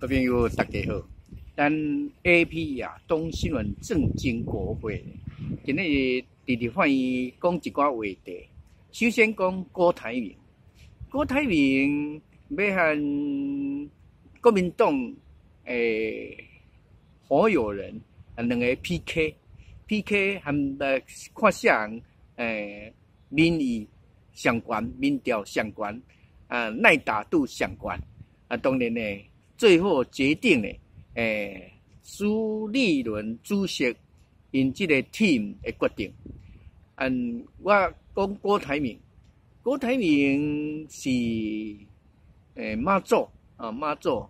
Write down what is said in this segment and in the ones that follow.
各位朋友，大家好。咱 AP 啊，东新闻正经国会，今日直欢迎讲一寡话题。首先讲郭台铭，郭台铭要和国民党好友人两个 PK 和看啥民意相关、民调相关耐打度相关当然呢。最后决定呢，朱立伦主席因这个 team 的决定。我讲郭台铭是妈祖啊，妈祖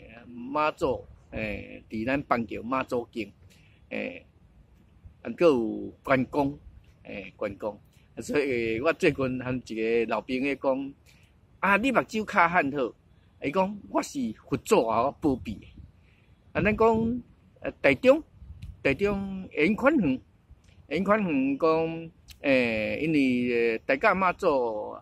伫咱邦桥妈祖经还有关公关公，所以我最近和一个老朋友讲你目睭较汉好。伊讲我是佛祖啊，保庇的。咱讲台中严宽恒讲因为大家妈祖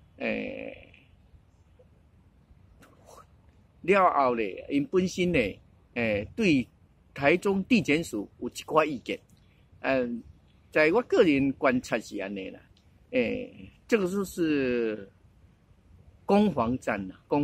了后咧，因本身咧对台中地检署有一寡意见。在我个人观察是安尼啦，这个就是攻防战，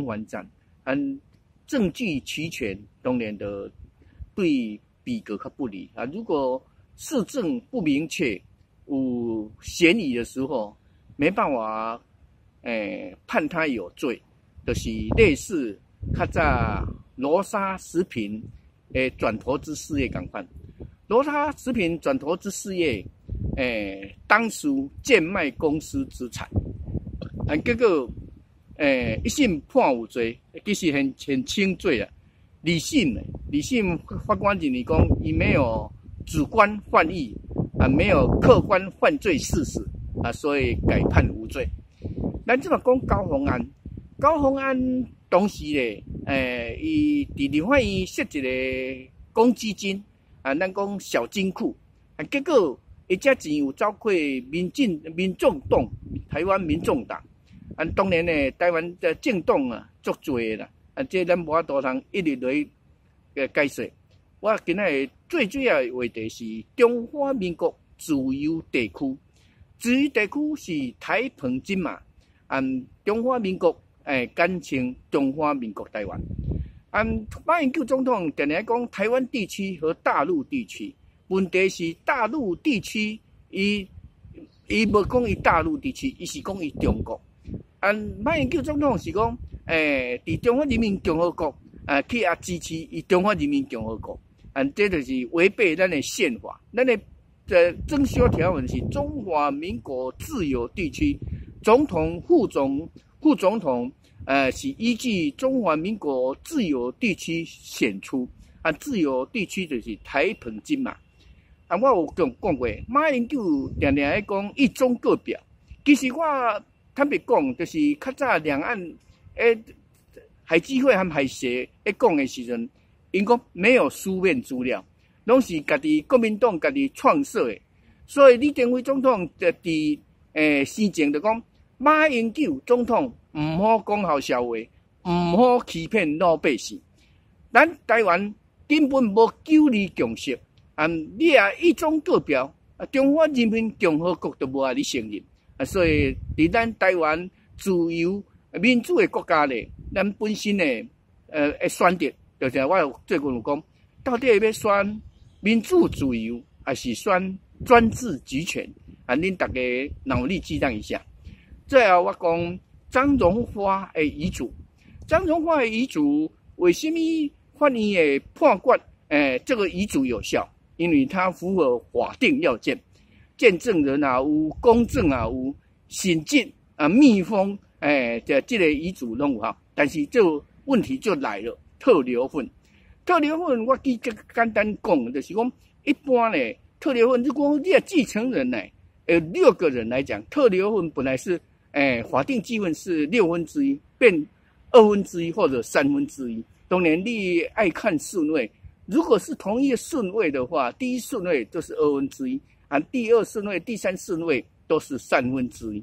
证据齐全，当然的对比格较不利啊。如果事证不明确，有嫌疑的时候，没办法判他有罪，就是类似较早罗莎食品转投资事业共款。罗莎食品转投资事业当时贱卖公司资产，结果一审判有罪，其实很轻罪啊。理性法官认为讲，伊没有主观犯意没有客观犯罪事实所以改判无罪。咱即嘛讲高虹安当时咧，伊伫立法院设一个公积金咱讲小金库结果伊遮钱有走过民众党、台湾民众党。当然呢，台湾的政党足多啦，这咱无法度通一日来解释。我今仔最主要的话题是中华民国自由地区，自由地区是台澎金马，中华民国简称中华民国台湾。马英九总统定定讲台湾地区和大陆地区，问题是大陆地区，伊无讲伊大陆地区，伊是讲伊中国。马英九总统是讲，伫中华人民共和国去支持伊中华人民共和国，这就是违背咱的宪法。咱的增修条文是中华民国自由地区总统、副总统，是依据中华民国自由地区选出，自由地区就是台澎金马。我有讲过，马英九常常在讲一中各表，其实我。坦白讲，就是较早两岸海基会和海协讲的时阵，因讲没有书面资料，拢是家己国民党家己创设的。所以李登辉总统伫生前就讲，马英九总统唔好讲好笑话，唔好欺骗老百姓。咱台湾根本无九二共识，你一中各表，中华人民共和国都无你承认。所以，伫咱台湾自由民主的国家咧，咱本身咧，选择就是我最近有讲，到底要选民主自由，还是选专制集权？恁大家脑力激荡一下。最后我讲张荣发的遗嘱，张荣发的遗嘱为什么法院的判决？这个遗嘱有效，因为它符合法定要件。见证人有公证有审计密封这个遗嘱拢有效，但是这问题就来了，特留份我简单讲，就是讲一般咧特留份，如果你继承人呢，6个人来讲，特留份本来是法定继份是1/6，变1/2或者1/3。当然你爱看顺位，如果是同一个顺位的话，第一顺位就是1/2。第二顺位、第三顺位都是1/3，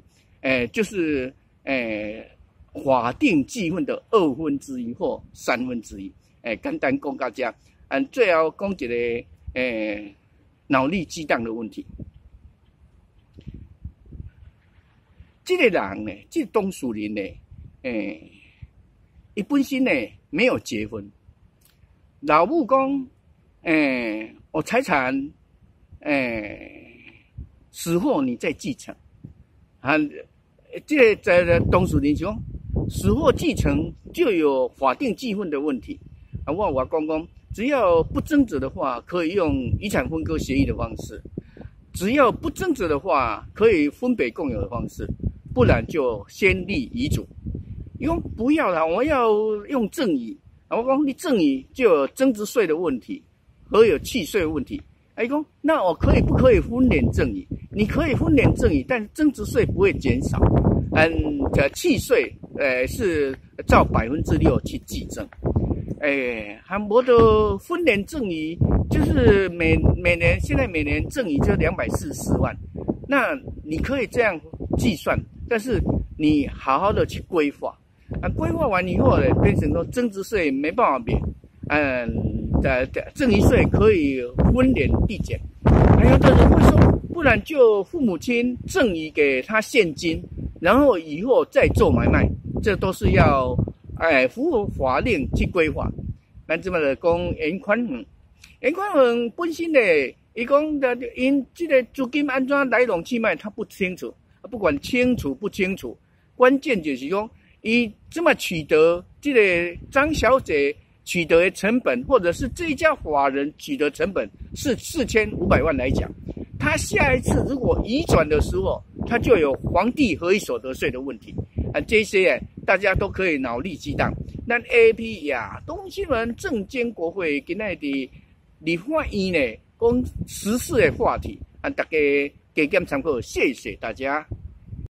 就是法定继份的1/2或1/3。 简单讲到这，最后讲一个脑力激荡的问题。这个人呢，这个董树林呢，他本身呢没有结婚，老母讲，我财产，死后你再继承，这个在董树林讲，死后继承就有法定继分的问题。我讲，只要不争执的话，可以用遗产分割协议的方式；只要不争执的话，可以分别共有的方式。不然就先立遗嘱。伊讲不要啦，我要用赠与。我讲你赠与就有增值税的问题，和有契税的问题。伊讲那我可以不可以分联赠与？你可以分联赠与，但增值税不会减少。契税是照6%去计征。还无的分联赠与，就是每年现在每年赠与就244万，那你可以这样计算。但是你好好的去规划，规划完以后呢，变成说增值税没办法免，赠与税可以分联递减。还有的人会说，不然就父母亲赠与给他现金，然后以后再做买卖，这都是要符合法令去规划。咱这么的讲延宽园本身呢，伊讲的因这个资金安怎来龙去脉，他不清楚。不管清楚不清楚，关键就是说，伊这么取得这个张小姐取得的成本，或者是这一家法人取得成本是4500万来讲，他下一次如果移转的时候，他就有皇帝合一所得税的问题这些大家都可以脑力激荡。咱 AP 呀，东新闻证监国会今仔日立法院呢，讲时事的话题，大家加减参考，谢谢大家。